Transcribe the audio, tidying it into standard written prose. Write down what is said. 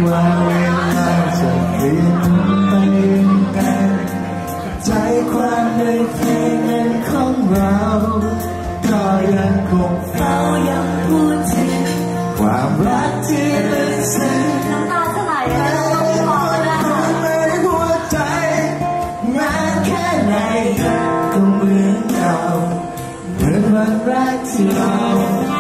ว่าเวลาจะเปลี่ยนไปไงใจความในเพลงนั้นของเราก็ยังคงเฝ้ายังพูดถึงความรักที่ลึกซึ้งน้ำตาจะไหลแล้วต้องขอแล้วในหัวใจแม้แค่ไหนก็เหมือนเก่าเหมือนวันแรกที่เรา